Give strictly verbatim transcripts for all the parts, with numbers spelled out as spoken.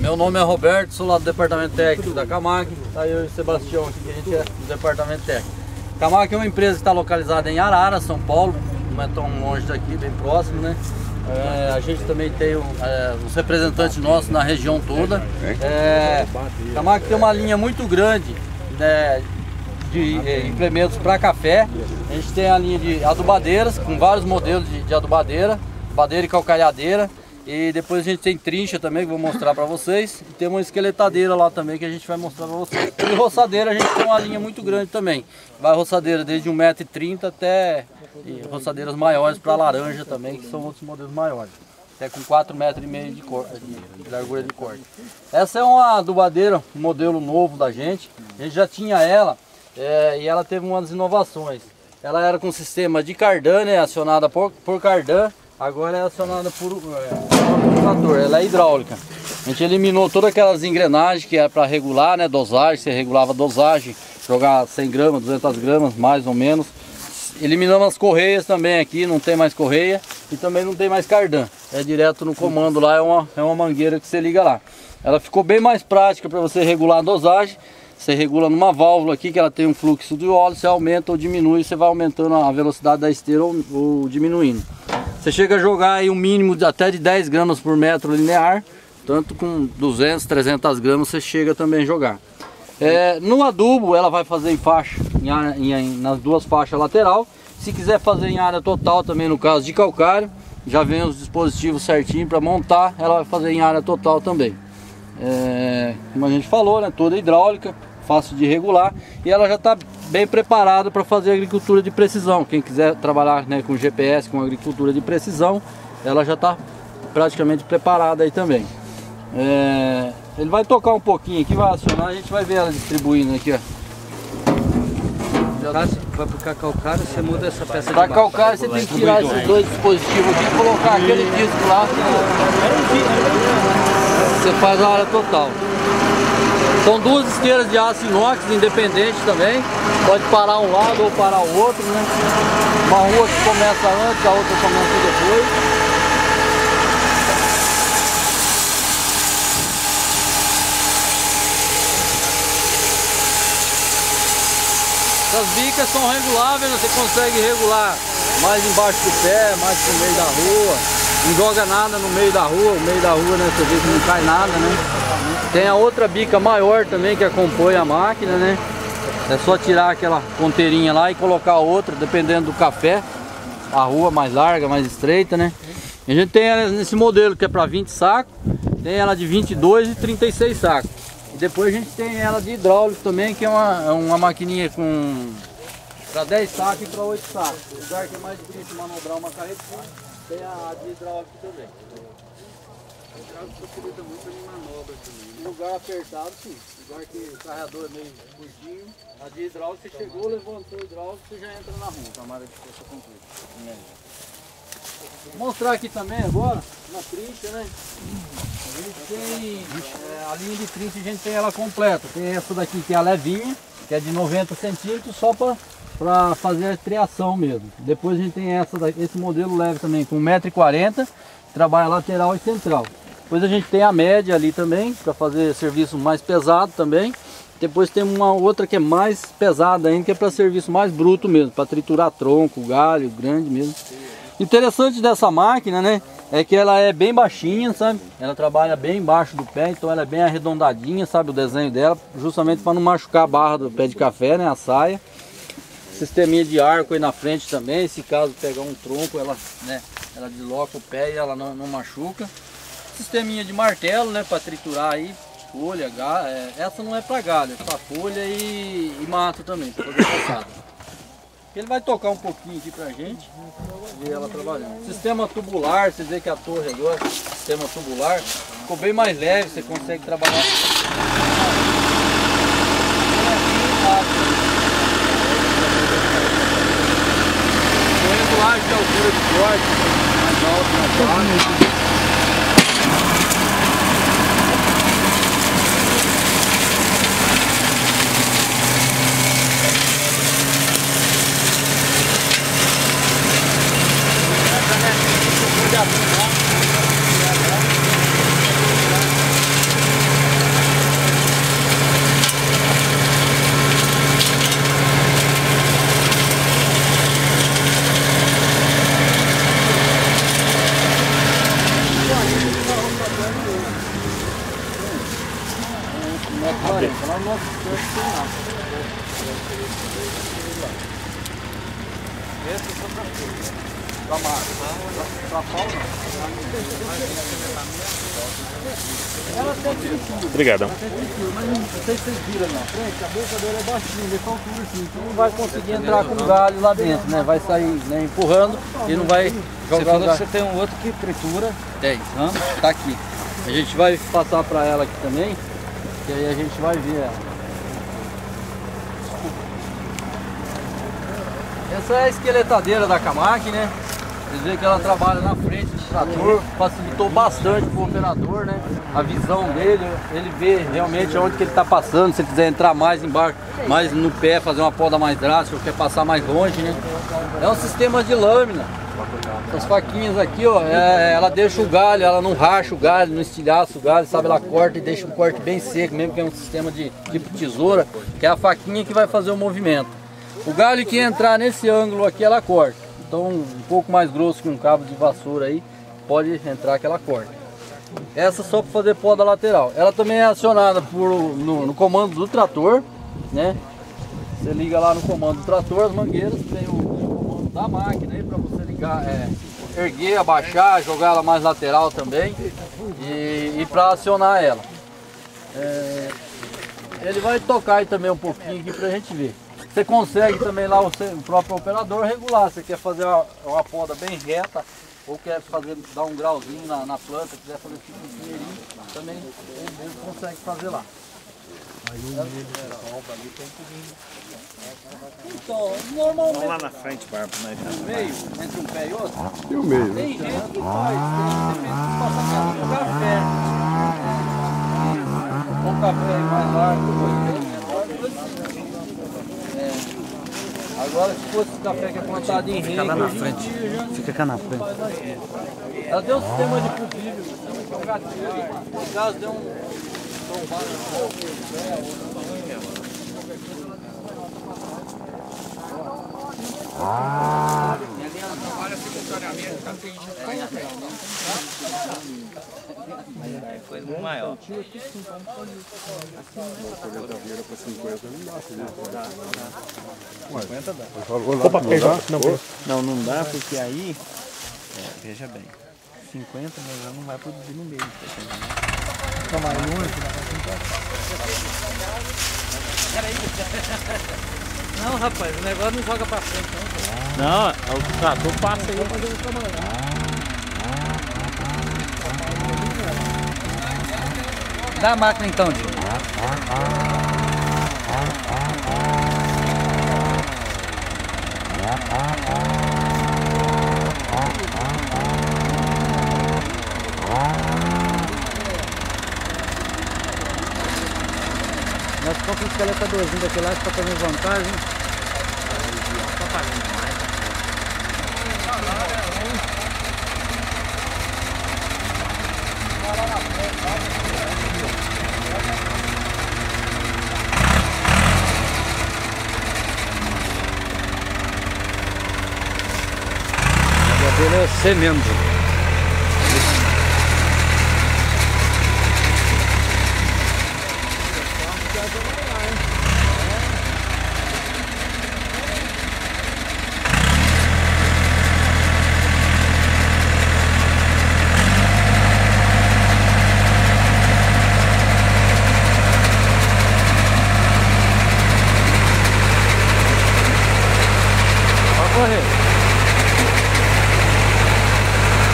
Meu nome é Roberto, sou lá do departamento técnico da Camag. Tá eu e o Sebastião aqui, que a gente é do departamento técnico. Camag é uma empresa que está localizada em Arara, São Paulo, não é tão longe daqui, bem próximo, né? É, a gente também tem um, é, os representantes nossos na região toda. É, Camag tem uma linha muito grande, né, de é, implementos para café. A gente tem a linha de adubadeiras, com vários modelos de, de adubadeira, adubadeira e calcalhadeira. E depois a gente tem trincha também, que vou mostrar para vocês. E tem uma esqueletadeira lá também, que a gente vai mostrar para vocês. E roçadeira a gente tem uma linha muito grande também. Vai roçadeira desde um metro e trinta até e roçadeiras maiores para laranja também, que são outros modelos maiores. Até com quatro metros e meio de, de, de largura de corte. Essa é uma adubadeira, um modelo novo da gente. A gente já tinha ela é, e ela teve umas inovações. Ela era com sistema de cardan, né, acionada por, por cardan. Agora é acionada por é, trator, ela é hidráulica. A gente eliminou todas aquelas engrenagens que é para regular, né, dosagem, você regulava a dosagem, jogar cem gramas, duzentas gramas, mais ou menos. Eliminamos as correias também aqui, não tem mais correia e também não tem mais cardan. É direto no comando lá, é uma, é uma mangueira que você liga lá. Ela ficou bem mais prática para você regular a dosagem. Você regula numa válvula aqui que ela tem um fluxo de óleo, você aumenta ou diminui, você vai aumentando a velocidade da esteira ou, ou diminuindo. Você chega a jogar aí um mínimo de até de dez gramas por metro linear, tanto com duzentas, trezentas gramas você chega também a jogar. É, no adubo ela vai fazer em faixa, em, em, nas duas faixas lateral. Se quiser fazer em área total também, no caso de calcário, já vem os dispositivos certinho para montar, ela vai fazer em área total também. É, como a gente falou, né, toda hidráulica, fácil de regular e ela já está bem preparada para fazer agricultura de precisão. Quem quiser trabalhar, né, com G P S, com agricultura de precisão, ela já está praticamente preparada aí também. É, ele vai tocar um pouquinho aqui, vai acionar, a gente vai ver ela distribuindo aqui, ó. Vai para calcário, você muda essa peça de Para calcário você tem que tirar esses dois dispositivos aqui e colocar aquele disco lá. Você faz a área total. São duas esteiras de aço inox independentes também. Pode parar um lado ou parar o outro, né? Uma rua que começa antes, a outra começa depois. Essas bicas são reguláveis, você consegue regular mais embaixo do pé, mais pro meio da rua. Não joga nada no meio da rua, o meio da rua, né, você vê que não cai nada, né? Tem a outra bica maior também que acompanha a máquina, né? É só tirar aquela ponteirinha lá e colocar a outra, dependendo do café. A rua mais larga, mais estreita, né? A gente tem ela nesse modelo que é para vinte sacos, tem ela de vinte e dois e trinta e seis sacos. E depois a gente tem ela de hidráulico também, que é uma, uma maquininha com para dez sacos e para oito sacos. O lugar que é mais difícil manobrar uma carreta, tem a de hidráulico também. O hidráulico facilita muito em manobra também. Em lugar apertado, sim. Lugar que o carregador é meio curtinho. A de hidráulico, você chegou, levantou o hidráulico, você já entra na rua. Camada de força completa. Vou mostrar aqui também agora, uma trincha, né? A gente tem é, a linha de trincha, a gente tem ela completa. Tem essa daqui que é a levinha, que é de noventa centímetros, só para fazer a triação mesmo. Depois a gente tem essa daqui, esse modelo leve também, com um metro e quarenta, trabalha lateral e central. Depois a gente tem a média ali também, para fazer serviço mais pesado também. Depois tem uma outra que é mais pesada ainda, que é para serviço mais bruto mesmo, para triturar tronco, galho, grande mesmo. Interessante dessa máquina, né, é que ela é bem baixinha, sabe? Ela trabalha bem embaixo do pé, então ela é bem arredondadinha, sabe, o desenho dela, justamente para não machucar a barra do pé de café, né, a saia. Sisteminha de arco aí na frente também, se caso pegar um tronco, ela, né, ela desloca o pé e ela não, não machuca. Sisteminha de martelo, né, para triturar aí folha, galho. É, essa não é para galho, é para folha e, e mato também, para fazer passada. Ele vai tocar um pouquinho aqui pra gente ver ela trabalhando. Sistema tubular, vocês veem que a torre agora, sistema tubular, ficou bem mais leve, você consegue trabalhar. Com regulagem de altura de corte, mais alto, mais baixo. Lá no nosso canto tem lá. Esse é só pra pra mar. Pra pau não. Ela tem trinta. Obrigadão. Ela tem trinta, mas não sei se vocês viram na frente, a boca dela é baixinha, ele é só um cursinho, então não vai conseguir entrar com galho lá dentro, né? Vai sair, né, empurrando e não vai Você jogar falou o que galho. você tem um outro que tritura. Tem, tá aqui. A gente vai passar pra ela aqui também, que aí a gente vai ver ela. Essa é a esqueletadeira da Kamac, né? Vocês veem que ela trabalha na frente do trator, facilitou bastante pro operador, né? A visão dele, ele vê realmente onde que ele está passando, se ele quiser entrar mais embaixo, mais no pé, fazer uma poda mais drástica, ou quer passar mais longe, né? É um sistema de lâmina. Essas faquinhas aqui, ó, é, ela deixa o galho, ela não racha o galho, não estilhaça o galho, sabe? Ela corta e deixa um corte bem seco, mesmo que é um sistema de tipo tesoura, que é a faquinha que vai fazer o movimento. O galho que entrar nesse ângulo aqui, ela corta. Então, um pouco mais grosso que um cabo de vassoura aí, pode entrar que ela corta. Essa só para fazer poda lateral. Ela também é acionada por, no, no comando do trator, né? Você liga lá no comando do trator, as mangueiras, tem o, o comando da máquina aí para você ligar, é, erguer, abaixar, jogar ela mais lateral também e, e para acionar ela. É, ele vai tocar aí também um pouquinho aqui pra gente ver. Você consegue também lá, o, seu, o próprio operador regular, você quer fazer uma, uma poda bem reta ou quer fazer, dar um grauzinho na, na planta, quiser fazer tipo um pinheirinho, também ele mesmo consegue fazer lá. Então, normalmente... Vamos lá na frente, Barba, nós já. No meio, entre um pé e outro? E o meio? Tem gente que faz, tem gente que passa com café. Com café mais largo, é. Agora se fosse café que é plantado em Fica lá na rego, frente. Fica cá na frente. ela deu um sistema de pulvível, sistema de jogatina. No caso deu um trombado. Trabalha simultaneamente, tá tem é coisa maior. cinquenta dá. Não, não, não dá, porque aí, é, veja bem, cinquenta mas ela não vai produzir no meio. Não, rapaz, o negócio não joga pra frente, não. Não, o trator passa aí. Fazer o trabalho. Dá a máquina então, tio. Nós compramos um esqueletadorzinho daquele lá para fazer vantagem. A dele é semendo. Pode correr.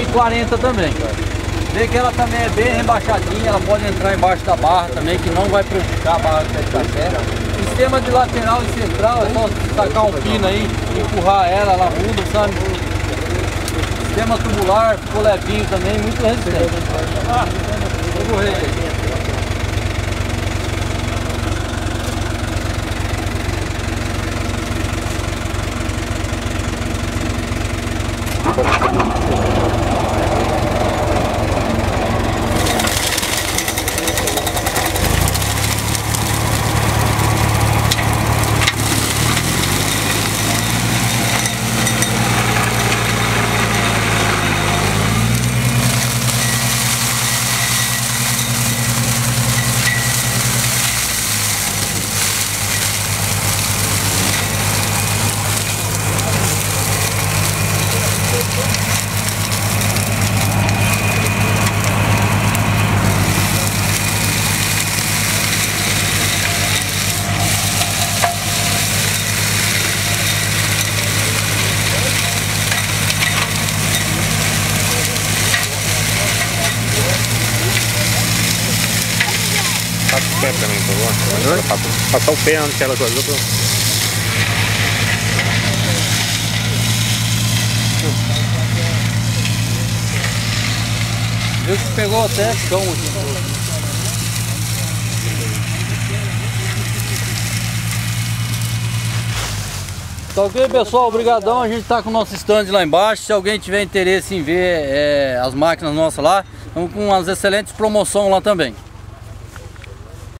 quarenta também. Vê que ela também é bem rebaixadinha, ela pode entrar embaixo da barra também, que não vai prejudicar a barra que está certa. Sistema de lateral e central, é só sacar um pino aí, empurrar ela, ela muda, sabe? Sistema tubular, ficou levinho também, muito resistente. Ah, vou correr aí. Passa o pé pra mim, por favor. Passa, passar o pé antes que ela coisa. Pro... Viu que pegou até cão aqui. Tá ok, pessoal? Obrigadão. A gente tá com o nosso stand lá embaixo. Se alguém tiver interesse em ver é, as máquinas nossas lá, estamos com umas excelentes promoções lá também.